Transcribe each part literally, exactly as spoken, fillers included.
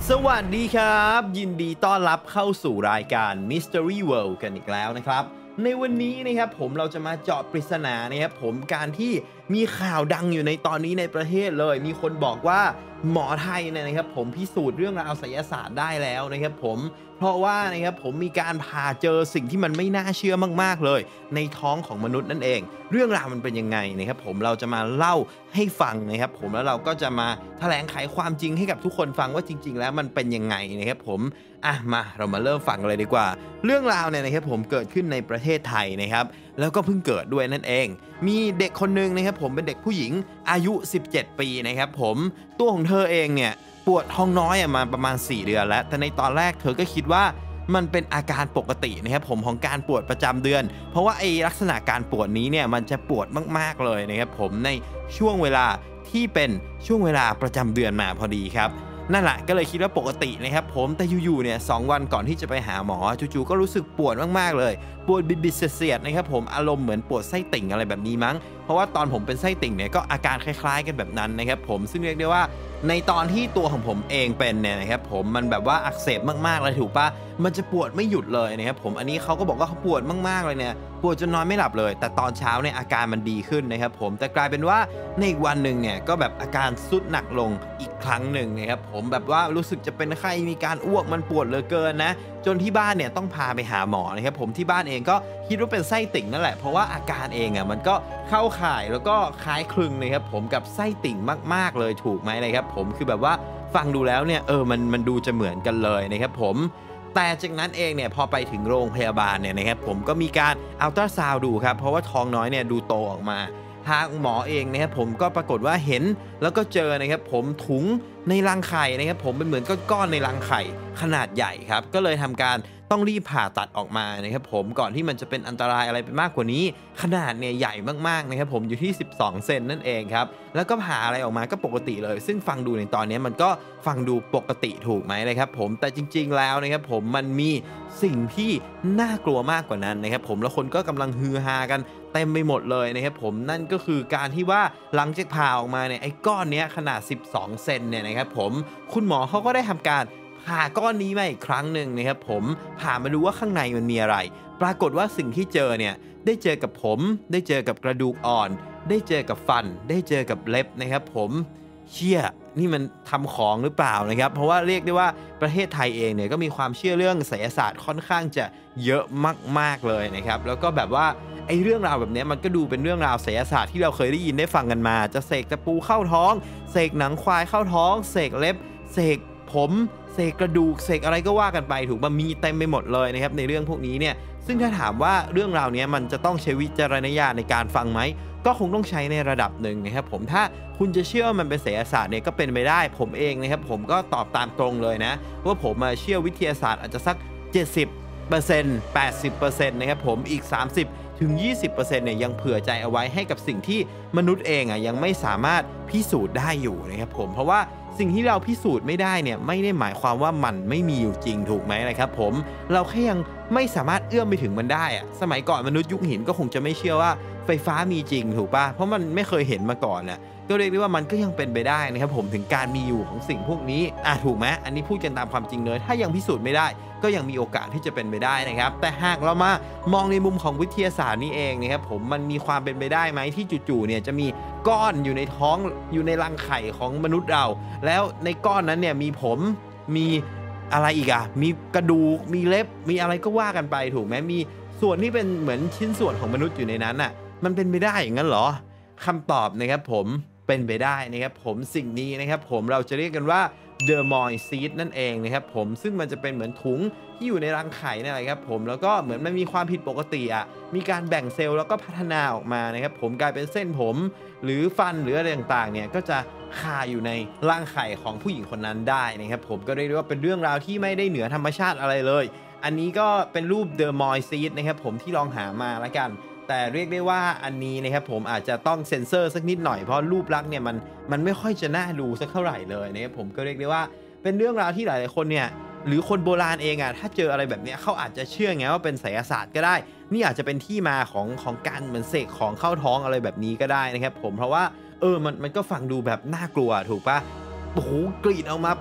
สวัสดีครับยินดีต้อนรับเข้าสู่รายการ Mystery World กันอีกแล้วนะครับในวันนี้นะครับผมเราจะมาเจาะปริศนานะครับผมการที่มีข่าวดังอยู่ในตอนนี้ในประเทศเลยมีคนบอกว่าหมอไทยเนี่ยนะครับผมพิสูจน์เรื่องราวไสยศาสตร์ได้แล้วนะครับผมเพราะว่านะครับผมมีการพาเจอสิ่งที่มันไม่น่าเชื่อมากๆเลยในท้องของมนุษย์นั่นเองเรื่องราวมันเป็นยังไงนะครับผมเราจะมาเล่าให้ฟังนะครับผมแล้วเราก็จะมาแถลงไขความจริงให้กับทุกคนฟังว่าจริงๆแล้วมันเป็นยังไงนะครับผมอ่ะมาเรามาเริ่มฟังเลยดีกว่าเรื่องราวเนี่ยนะครับผมเกิดขึ้นในประเทศไทยนะครับแล้วก็เพิ่งเกิดด้วยนั่นเองมีเด็กคนนึงนะครับผมเป็นเด็กผู้หญิงอายุสิบเจ็ดปีนะครับผมตัวของเธอเองเนี่ยปวดท้องน้อยมาประมาณสี่เดือนแล้วแต่ในตอนแรกเธอก็คิดว่ามันเป็นอาการปกตินะครับผมของการปวดประจำเดือนเพราะว่าไอ้ลักษณะการปวดนี้เนี่ยมันจะปวดมากๆเลยนะครับผมในช่วงเวลาที่เป็นช่วงเวลาประจำเดือนมาพอดีครับนั่นแหละก็เลยคิดว่าปกตินะครับผมแต่อยู่ๆเนี่ยสองวันก่อนที่จะไปหาหมอจู่ๆก็รู้สึกปวดมากๆเลยปวดบิดๆเสียดๆนะครับผมอารมณ์เหมือนปวดไส้ติ่งอะไรแบบนี้มั้งเพราะว่าตอนผมเป็นไส้ติ่งเนี่ยก็อาการคล้ายๆกันแบบนั้นนะครับผมซึ่งเรียกได้ว่าในตอนที่ตัวของผมเองเป็นเนี่ยนะครับผมมันแบบว่าอักเสบมากๆเลยถูกปะมันจะปวดไม่หยุดเลยนะครับผมอันนี้เขาก็บอกว่าเขาปวดมากๆเลยเนี่ยปวดจนนอนไม่หลับเลยแต่ตอนเช้าเนี่ยอาการมันดีขึ้นนะครับผมแต่กลายเป็นว่าในอีกวันหนึ่งเนี่ยก็แบบอาการทรุดหนักลงอีกครั้งหนึ่งนะครับผมแบบว่ารู้สึกจะเป็นไข้มีการอ้วกมันปวดเหลือเกินนะจนที่บ้านเนี่ยต้องพาไปหาหมอนะครับผมที่บ้านเองก็คิดว่าเป็นไส้ติ่งนั่นแหละเพราะว่าอาการเองอ่ะมันก็เข้าข่ายแล้วก็คล้ายคลึงนะครับผมกับไส้ติ่งมากๆเลยถูกไหมนะครับผมคือแบบว่าฟังดูแล้วเนี่ยเออมันมันดูจะเหมือนกันเลยนะครับผมแต่จากนั้นเองเนี่ยพอไปถึงโรงพยาบาลเนี่ยนะครับผมก็มีการอัลตราซาวด์ดูครับเพราะว่าท้องน้อยเนี่ยดูโตออกมาทางหมอเองนะครับผมก็ปรากฏว่าเห็นแล้วก็เจอนะครับผมถุงในรังไข่นะครับผมเป็นเหมือนก้อนๆในรังไข่ขนาดใหญ่ครับก็เลยทำการต้องรีบผ่าตัดออกมานะครับผมก่อนที่มันจะเป็นอันตรายอะไรไปมากกว่านี้ขนาดเนี่ยใหญ่มากๆนะครับผมอยู่ที่สิบสองเซนนั่นเองครับแล้วก็ผ่าอะไรออกมาก็ปกติเลยซึ่งฟังดูในตอนนี้มันก็ฟังดูปกติถูกไหมนะครับผมแต่จริงๆแล้วนะครับผมมันมีสิ่งที่น่ากลัวมากกว่านั้นนะครับผมแล้วคนก็กำลังฮือฮากันเต็มไปหมดเลยนะครับผมนั่นก็คือการที่ว่าหลังจากผ่าออกมาเนี่ยไอ้ก้อนนี้ขนาดสิบสองเซนเนี่ยนะครับผมคุณหมอเขาก็ได้ทำการผ่าก้อนนี้มาอีกครั้งหนึ่งนะครับผมผ่ามาดูว่าข้างในมันมีอะไรปรากฏว่าสิ่งที่เจอเนี่ยได้เจอกับผมได้เจอกับกระดูกอ่อนได้เจอกับฟันได้เจอกับเล็บนะครับผมเชี่ยนี่มันทำของหรือเปล่านะครับเพราะว่าเรียกได้ว่าประเทศไทยเองเนี่ยก็มีความเชื่อเรื่องไสยศาสตร์ค่อนข้างจะเยอะมากๆเลยนะครับแล้วก็แบบว่าไอ้เรื่องราวแบบนี้มันก็ดูเป็นเรื่องราวไสยศาสตร์ที่เราเคยได้ยินได้ฟังกันมาจะเสกตะปูเข้าท้องเสกหนังควายเข้าท้องเสกเล็บเสกผมเสกกระดูกเสกอะไรก็ว่ากันไปถูกป่ะมีเต็มไปหมดเลยนะครับในเรื่องพวกนี้เนี่ยซึ่งถ้าถามว่าเรื่องราวนี้มันจะต้องใช้วิจารณญาณในการฟังไหมก็คงต้องใช้ในระดับหนึ่งนะครับผมถ้าคุณจะเชื่อว่ามันเป็นไสยศาสตร์เนี่ยก็เป็นไปได้ผมเองนะครับผมก็ตอบตามตรงเลยนะว่าผมมาเชื่อวิทยาศาสตร์อาจจะสัก เจ็ดสิบเปอร์เซ็นต์ แปดสิบเปอร์เซ็นต์ นะครับผมอีก สามสิบถึงยี่สิบเปอร์เซ็นต์ เนี่ยยังเผื่อใจเอาไว้ให้กับสิ่งที่มนุษย์เองอ่ะยังไม่สามารถพิสูจน์ได้อยู่นะครับผมเพราะว่าสิ่งที่เราพิสูจน์ไม่ได้เนี่ยไม่ได้หมายความว่ามันไม่มีอยู่จริงถูกไหมนะครับผมเราแค่ยังไม่สามารถเอื้อมไปถึงมันได้อะสมัยก่อนมนุษย์ยุคหินก็คงจะไม่เชื่อว่าไฟฟ้ามีจริงถูกป่ะเพราะมันไม่เคยเห็นมาก่อนนะก็เรียกได้ว่ามันก็ยังเป็นไปได้นะครับผมถึงการมีอยู่ของสิ่งพวกนี้อ่ะถูกไหมอันนี้พูดกันตามความจริงเลยถ้ายังพิสูจน์ไม่ได้ก็ยังมีโอกาสที่จะเป็นไปได้นะครับแต่หากเรามามองในมุมของวิทยาศาสตร์นี่เองนะครับผมมันมีความเป็นไปได้ไหมที่จู่ๆเนี่ยจะมีก้อนอยู่ในท้องอยู่ในรังไข่ของมนุษย์เราแล้วในก้อนนั้นเนี่ยมีผมมีอะไรอีกอะมีกระดูกมีเล็บมีอะไรก็ว่ากันไปถูกไหมมีส่วนที่เป็นเหมือนชิ้นส่วนของมนุษย์อยู่ในนั้นอะมันเป็นไปได้อย่างนั้นเหรอคำตอบนะครับผมเป็นไปได้นะครับผมสิ่งนี้นะครับผมเราจะเรียกกันว่าเดอร์มอยซีดนั่นเองนะครับผมซึ่งมันจะเป็นเหมือนถุงที่อยู่ในรังไข่นั่นแหละครับผมแล้วก็เหมือนมันมีความผิดปกติอ่ะมีการแบ่งเซลล์แล้วก็พัฒนาออกมานะครับผมกลายเป็นเส้นผมหรือฟันหรืออะไรต่างๆเนี่ยก็จะคาอยู่ในรังไข่ของผู้หญิงคนนั้นได้นะครับผมก็เรียกได้ว่าเป็นเรื่องราวที่ไม่ได้เหนือธรรมชาติอะไรเลยอันนี้ก็เป็นรูปเดอร์มอยซีดนะครับผมที่ลองหามาแล้วกันแต่เรียกได้ว่าอันนี้นะครับผมอาจจะต้องเซ็นเซอร์สักนิดหน่อยเพราะรูปลักษณ์เนี่ยมันมันไม่ค่อยจะน่าดูสักเท่าไหร่เลยนะครับผมก็เรียกได้ว่าเป็นเรื่องราวที่หลายๆคนเนี่ยหรือคนโบราณเองอ่ะถ้าเจออะไรแบบนี้เขาอาจจะเชื่อไงว่าเป็นไสยศาสตร์ก็ได้นี่อาจจะเป็นที่มาของของการเหมือนเสกของเข้าท้องอะไรแบบนี้ก็ได้นะครับผมเพราะว่าเออมันมันก็ฟังดูแบบน่ากลัวถูกปะโอ้โหกรีดออกมาปุ๊บ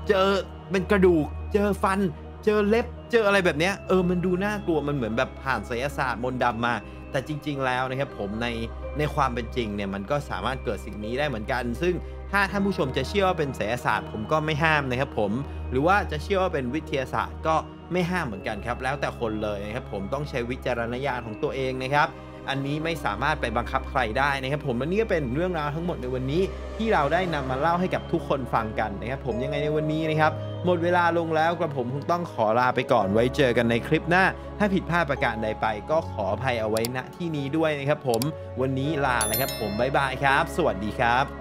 เจอเป็นกระดูกเจอฟันเจอเล็บเจออะไรแบบเนี้ยเออมันดูน่ากลัวมันเหมือนแบบผ่านไสยศาสตร์มนต์ดำมาแต่จริงๆแล้วนะครับผมในในความเป็นจริงเนี่ยมันก็สามารถเกิดสิ่งนี้ได้เหมือนกันซึ่งถ้าท่านผู้ชมจะเชื่อว่าเป็นไสยศาสตร์ผมก็ไม่ห้ามนะครับผมหรือว่าจะเชื่อว่าเป็นวิทยาศาสตร์ก็ไม่ห้ามเหมือนกันครับแล้วแต่คนเลยนะครับผมต้องใช้วิจารณญาณของตัวเองนะครับอันนี้ไม่สามารถไปบังคับใครได้นะครับผมและนี่ก็เป็นเรื่องราวทั้งหมดในวันนี้ที่เราได้นำมาเล่าให้กับทุกคนฟังกันนะครับผมยังไงในวันนี้นะครับหมดเวลาลงแล้วกระผมคงต้องขอลาไปก่อนไว้เจอกันในคลิปหน้าถ้าผิดพลาดประการใดไปก็ขออภัยเอาไว้ณที่นี้ด้วยนะครับผมวันนี้ลานะครับผมบ๊ายบายครับสวัสดีครับ